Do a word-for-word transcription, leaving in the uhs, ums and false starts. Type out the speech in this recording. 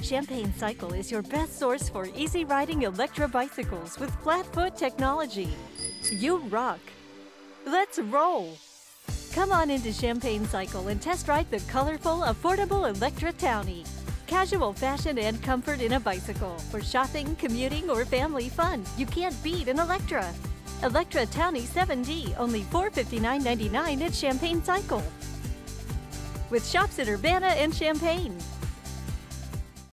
Champagne Cycle is your best source for easy-riding Electra bicycles with flat-foot technology. You rock! Let's roll! Come on into Champagne Cycle and test ride the colorful, affordable Electra Townie. Casual fashion and comfort in a bicycle for shopping, commuting, or family fun. You can't beat an Electra. Electra Townie seven D, only four hundred fifty-nine ninety-nine at Champagne Cycle. With shops at Urbana and Champaign.